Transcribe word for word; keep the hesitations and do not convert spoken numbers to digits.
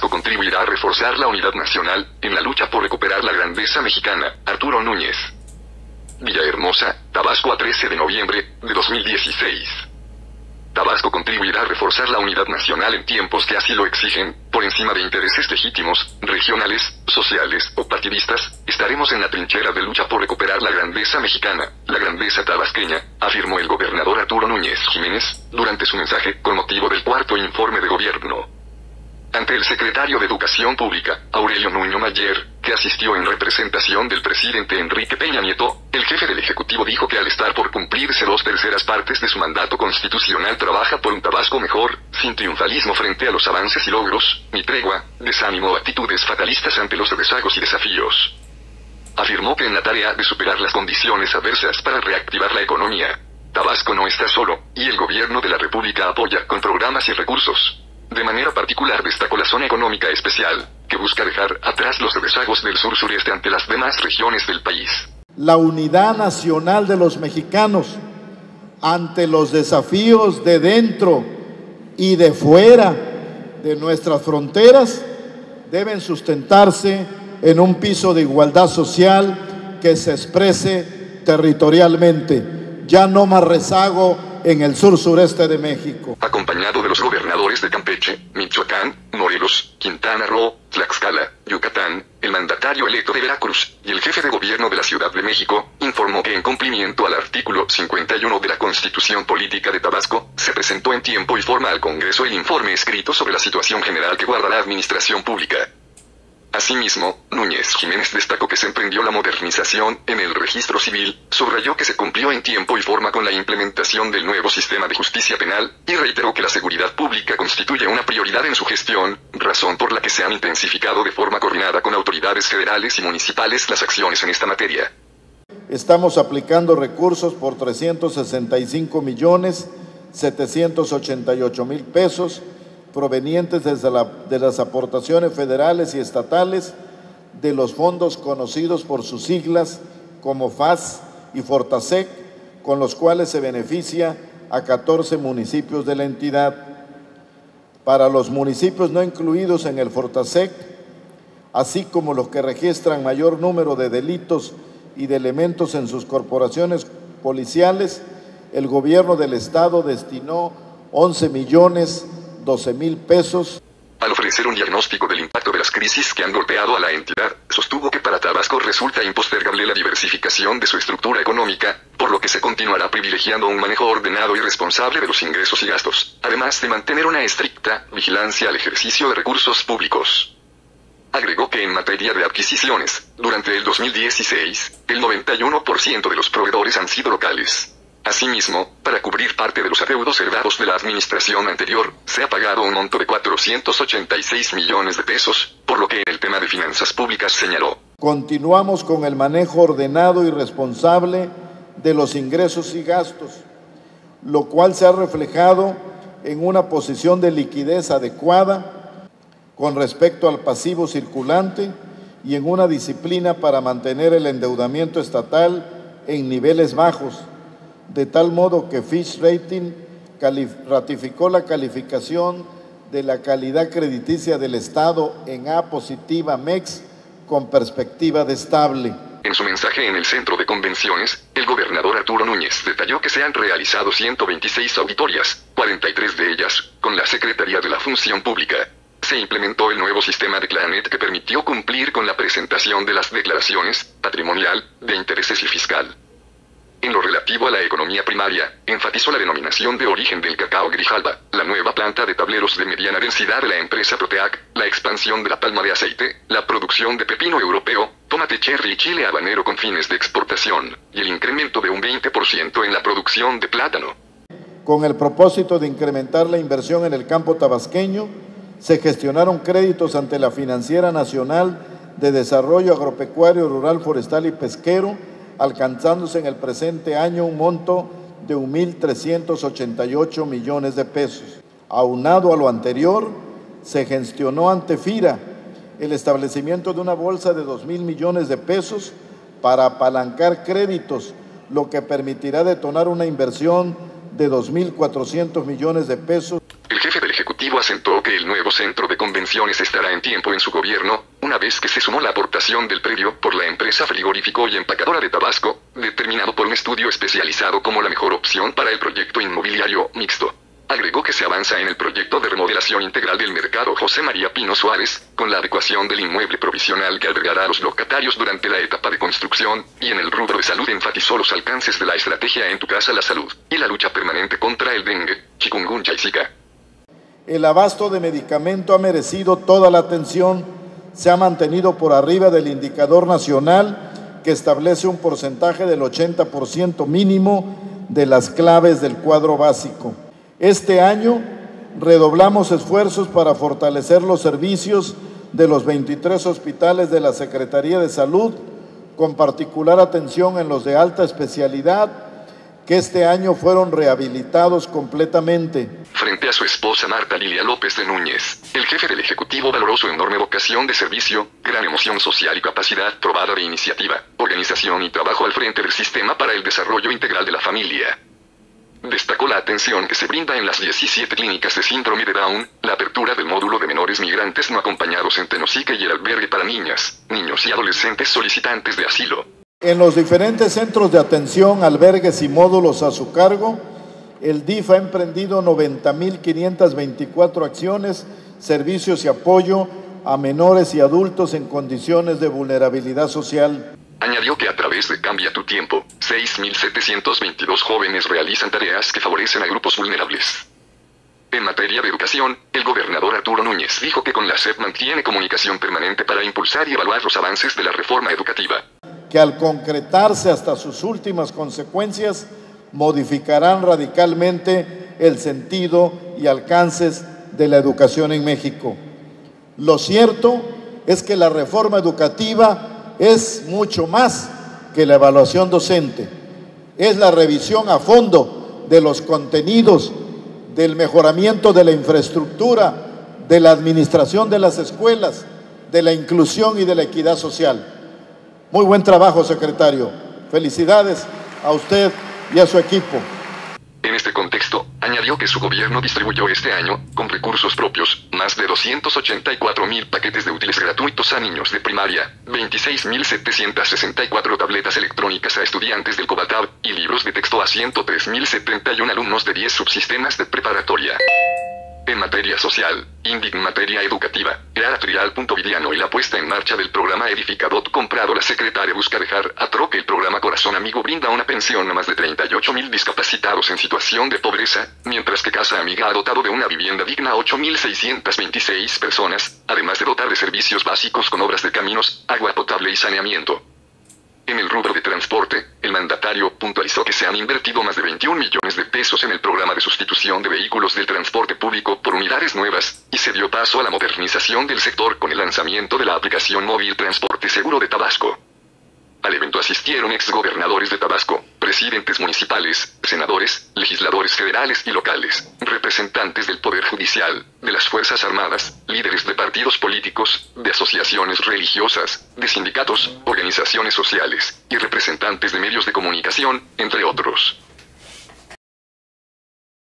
Tabasco contribuirá a reforzar la unidad nacional en la lucha por recuperar la grandeza mexicana. Arturo Núñez. Villahermosa, Tabasco, a trece de noviembre de dos mil dieciséis. Tabasco contribuirá a reforzar la unidad nacional en tiempos que así lo exigen, por encima de intereses legítimos, regionales, sociales o partidistas. Estaremos en la trinchera de lucha por recuperar la grandeza mexicana, la grandeza tabasqueña, afirmó el gobernador Arturo Núñez Jiménez, durante su mensaje con motivo del cuarto informe de gobierno. Ante el secretario de Educación Pública, Aurelio Nuño Mayer, que asistió en representación del presidente Enrique Peña Nieto, el jefe del Ejecutivo dijo que al estar por cumplirse dos terceras partes de su mandato constitucional trabaja por un Tabasco mejor, sin triunfalismo frente a los avances y logros, ni tregua, desánimo o actitudes fatalistas ante los rezagos y desafíos. Afirmó que en la tarea de superar las condiciones adversas para reactivar la economía, Tabasco no está solo, y el gobierno de la República apoya con programas y recursos. De manera particular destacó la zona económica especial, que busca dejar atrás los rezagos del sur-sureste ante las demás regiones del país. La unidad nacional de los mexicanos ante los desafíos de dentro y de fuera de nuestras fronteras deben sustentarse en un piso de igualdad social que se exprese territorialmente. Ya no más rezago en el sur-sureste de México. Acompañado de los gobernadores de Campeche, Michoacán, Morelos, Quintana Roo, Tlaxcala, Yucatán, el mandatario electo de Veracruz y el jefe de gobierno de la Ciudad de México, informó que en cumplimiento al artículo cincuenta y uno de la Constitución Política de Tabasco, se presentó en tiempo y forma al Congreso el informe escrito sobre la situación general que guarda la administración pública. Asimismo, Núñez Jiménez destacó que se emprendió la modernización en el registro civil, subrayó que se cumplió en tiempo y forma con la implementación del nuevo sistema de justicia penal, y reiteró que la seguridad pública constituye una prioridad en su gestión, razón por la que se han intensificado de forma coordinada con autoridades federales y municipales las acciones en esta materia. Estamos aplicando recursos por trescientos sesenta y cinco millones setecientos ochenta y ocho mil pesos, provenientes desde la, de las aportaciones federales y estatales de los fondos conocidos por sus siglas como F A S y Fortasec, con los cuales se beneficia a catorce municipios de la entidad. Para los municipios no incluidos en el Fortasec, así como los que registran mayor número de delitos y de elementos en sus corporaciones policiales, el gobierno del estado destinó once millones doce mil pesos. Al ofrecer un diagnóstico del impacto de las crisis que han golpeado a la entidad, sostuvo que para Tabasco resulta impostergable la diversificación de su estructura económica, por lo que se continuará privilegiando un manejo ordenado y responsable de los ingresos y gastos, además de mantener una estricta vigilancia al ejercicio de recursos públicos. Agregó que en materia de adquisiciones, durante el dos mil dieciséis, el noventa y uno por ciento de los proveedores han sido locales. Asimismo, para cubrir parte de los adeudos heredados de la administración anterior, se ha pagado un monto de cuatrocientos ochenta y seis millones de pesos, por lo que en el tema de finanzas públicas señaló. Continuamos con el manejo ordenado y responsable de los ingresos y gastos, lo cual se ha reflejado en una posición de liquidez adecuada con respecto al pasivo circulante y en una disciplina para mantener el endeudamiento estatal en niveles bajos, de tal modo que Fitch Rating ratificó la calificación de la calidad crediticia del Estado en A positiva M E X con perspectiva de estable. En su mensaje en el Centro de Convenciones, el gobernador Arturo Núñez detalló que se han realizado ciento veintiséis auditorías, cuarenta y tres de ellas con la Secretaría de la Función Pública. Se implementó el nuevo sistema de Clanet que permitió cumplir con la presentación de las declaraciones patrimonial, de intereses y fiscal. En lo relativo a la economía primaria, enfatizó la denominación de origen del cacao Grijalba, la nueva planta de tableros de mediana densidad de la empresa Proteac, la expansión de la palma de aceite, la producción de pepino europeo, tomate cherry y chile habanero con fines de exportación, y el incremento de un veinte por ciento en la producción de plátano. Con el propósito de incrementar la inversión en el campo tabasqueño, se gestionaron créditos ante la Financiera Nacional de Desarrollo Agropecuario, Rural, Forestal y Pesquero, alcanzándose en el presente año un monto de un mil trescientos ochenta y ocho millones de pesos. Aunado a lo anterior, se gestionó ante FIRA el establecimiento de una bolsa de dos mil millones de pesos para apalancar créditos, lo que permitirá detonar una inversión de dos mil cuatrocientos millones de pesos. El jefe del Ejecutivo asentó que que el nuevo centro de convenciones estará en tiempo en su gobierno, una vez que se sumó la aportación del predio por la empresa frigorífico y empacadora de Tabasco, determinado por un estudio especializado como la mejor opción para el proyecto inmobiliario mixto. Agregó que se avanza en el proyecto de remodelación integral del mercado José María Pino Suárez, con la adecuación del inmueble provisional que albergará a los locatarios durante la etapa de construcción, y en el rubro de salud enfatizó los alcances de la estrategia En tu casa la salud, y la lucha permanente contra el dengue, chikungunya y zika. El abasto de medicamento ha merecido toda la atención, se ha mantenido por arriba del indicador nacional que establece un porcentaje del ochenta por ciento mínimo de las claves del cuadro básico. Este año redoblamos esfuerzos para fortalecer los servicios de los veintitrés hospitales de la Secretaría de Salud, con particular atención en los de alta especialidad, que este año fueron rehabilitados completamente. Frente a su esposa Marta Lilia López de Núñez, el jefe del Ejecutivo valoró su enorme vocación de servicio, gran emoción social y capacidad probada de iniciativa, organización y trabajo al frente del sistema para el desarrollo integral de la familia. Destacó la atención que se brinda en las diecisiete clínicas de síndrome de Down, la apertura del módulo de menores migrantes no acompañados en Tenosique y el albergue para niñas, niños y adolescentes solicitantes de asilo. En los diferentes centros de atención, albergues y módulos a su cargo, el D I F ha emprendido noventa mil quinientas veinticuatro acciones, servicios y apoyo a menores y adultos en condiciones de vulnerabilidad social. Añadió que a través de Cambia tu Tiempo, seis mil setecientos veintidós jóvenes realizan tareas que favorecen a grupos vulnerables. En materia de educación, el gobernador Arturo Núñez dijo que con la S E P mantiene comunicación permanente para impulsar y evaluar los avances de la reforma educativa. Que al concretarse hasta sus últimas consecuencias, modificarán radicalmente el sentido y alcances de la educación en México. Lo cierto es que la reforma educativa es mucho más que la evaluación docente, es la revisión a fondo de los contenidos, del mejoramiento de la infraestructura, de la administración de las escuelas, de la inclusión y de la equidad social. Muy buen trabajo, secretario. Felicidades a usted y a su equipo. En este contexto, añadió que su gobierno distribuyó este año, con recursos propios, más de doscientos ochenta y cuatro mil paquetes de útiles gratuitos a niños de primaria, veintiséis mil setecientos sesenta y cuatro tabletas electrónicas a estudiantes del COBATAB, y libros de texto a ciento tres mil setenta y uno alumnos de diez subsistemas de preparatoria. En materia social, INDIC materia educativa, era trial punto vidiano y la puesta en marcha del programa Edificadot comprado la secretaria busca dejar atrás que el programa Corazón Amigo brinda una pensión a más de treinta y ocho mil discapacitados en situación de pobreza, mientras que Casa Amiga ha dotado de una vivienda digna a ocho mil seiscientas veintiséis personas, además de dotar de servicios básicos con obras de caminos, agua potable y saneamiento. En el rubro de transporte, el mandatario puntualizó que se han invertido más de veintiún millones de pesos en el programa de sustitución de vehículos del transporte público por unidades nuevas, y se dio paso a la modernización del sector con el lanzamiento de la aplicación móvil Transporte Seguro de Tabasco. Al evento asistieron exgobernadores de Tabasco, presidentes municipales, senadores, legisladores federales y locales, representantes del Poder Judicial, de las Fuerzas Armadas, líderes de partidos políticos, de asociaciones religiosas, de sindicatos, organizaciones sociales, y representantes de medios de comunicación, entre otros.